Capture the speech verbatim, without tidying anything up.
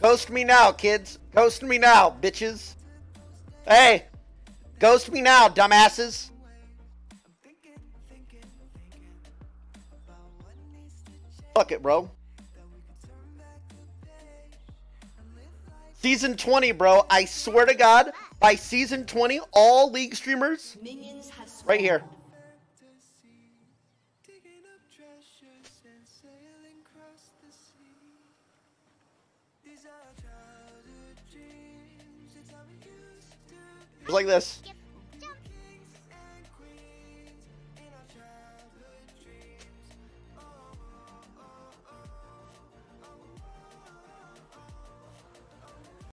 Ghost me now, kids. Ghost me now, bitches. Hey, ghost me now, dumbasses. Fuck it, bro. Season twenty, bro. I swear to God, by season twenty, all League streamers, right here. Just like this.